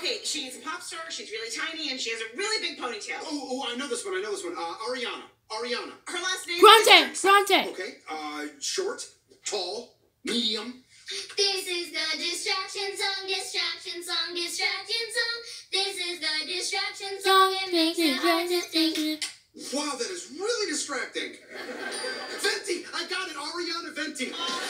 Okay, she's a pop star, she's really tiny, and she has a really big ponytail. Oh, I know this one. Ariana. Her last name Grande. Okay, short, tall, medium. This is the distraction song. This is the distraction song. It makes it hard to think. Wow, that is really distracting. Venti, I got it, Ariana Venti.